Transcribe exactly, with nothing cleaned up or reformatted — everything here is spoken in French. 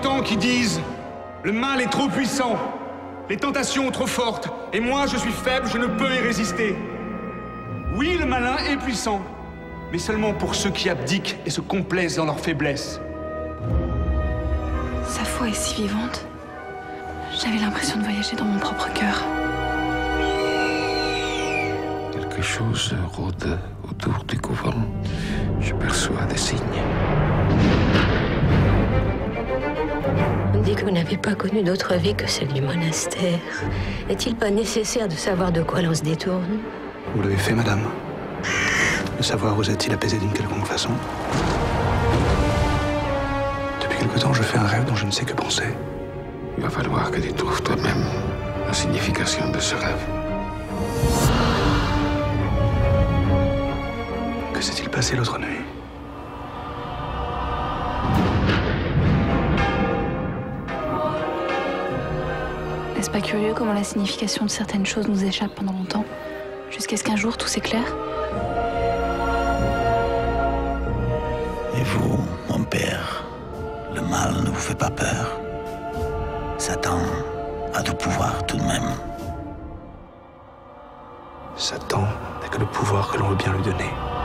entends qui disent « Le mal est trop puissant, les tentations trop fortes, et moi je suis faible, je ne peux y résister. » Oui, le malin est puissant, mais seulement pour ceux qui abdiquent et se complaisent dans leur faiblesse. Sa foi est si vivante. J'avais l'impression de voyager dans mon propre cœur. Quelque chose rôde autour du couvent. Je perçois des signes. On dit que vous n'avez pas connu d'autre vie que celle du monastère. N'est-il pas nécessaire de savoir de quoi l'on se détourne? Vous l'avez fait, madame. Le savoir vous a-t-il apaisé d'une quelconque façon? Depuis quelque temps, je fais un rêve dont je ne sais que penser. Il va falloir que tu trouves toi-même la signification de ce rêve. Que s'est-il passé l'autre nuit? N'est-ce pas curieux comment la signification de certaines choses nous échappe pendant longtemps, jusqu'à ce qu'un jour tout s'éclaire? Et vous, mon père, le mal ne vous fait pas peur? Satan a du pouvoir tout de même. Satan n'a que le pouvoir que l'on veut bien lui donner.